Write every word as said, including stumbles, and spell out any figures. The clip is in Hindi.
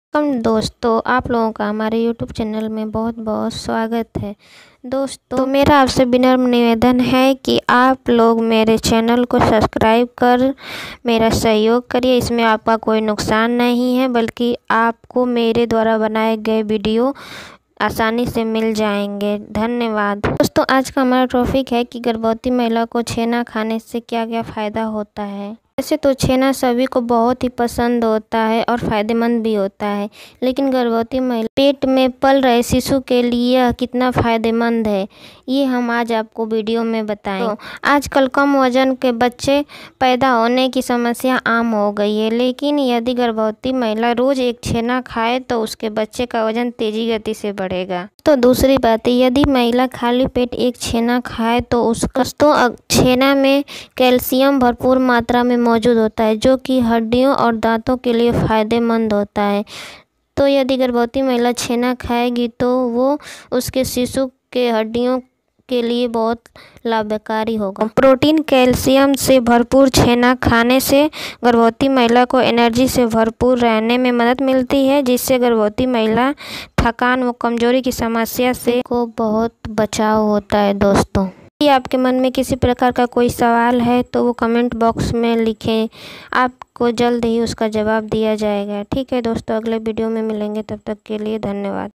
कम दोस्तों, आप लोगों का हमारे यूट्यूब चैनल में बहुत बहुत स्वागत है। दोस्तों तो मेरा आपसे विनम्र निवेदन है कि आप लोग मेरे चैनल को सब्सक्राइब कर मेरा सहयोग करिए। इसमें आपका कोई नुकसान नहीं है, बल्कि आपको मेरे द्वारा बनाए गए वीडियो आसानी से मिल जाएंगे। धन्यवाद। दोस्तों आज का हमारा टॉपिक है कि गर्भवती महिला को छेना खाने से क्या क्या फ़ायदा होता है। वैसे तो छेना सभी को बहुत ही पसंद होता है और फ़ायदेमंद भी होता है, लेकिन गर्भवती महिला पेट में पल रहे शिशु के लिए यह कितना फ़ायदेमंद है, ये हम आज आपको वीडियो में बताएं। तो आजकल कम वजन के बच्चे पैदा होने की समस्या आम हो गई है, लेकिन यदि गर्भवती महिला रोज़ एक छेना खाए तो उसके बच्चे का वजन तेज़ी गति से बढ़ेगा। तो दूसरी बात है, यदि महिला खाली पेट एक छेना खाए तो उसका तो छेना में कैल्शियम भरपूर मात्रा में मौजूद होता है, जो कि हड्डियों और दांतों के लिए फ़ायदेमंद होता है। तो यदि गर्भवती महिला छेना खाएगी तो वो उसके शिशु के हड्डियों के लिए बहुत लाभकारी होगा। प्रोटीन कैल्शियम से भरपूर छेना खाने से गर्भवती महिला को एनर्जी से भरपूर रहने में मदद मिलती है, जिससे गर्भवती महिला थकान व कमजोरी की समस्या से को बहुत बचाव होता है। दोस्तों यदि आपके मन में किसी प्रकार का कोई सवाल है तो वो कमेंट बॉक्स में लिखें, आपको जल्द ही उसका जवाब दिया जाएगा। ठीक है दोस्तों, अगले वीडियो में मिलेंगे, तब तक के लिए धन्यवाद।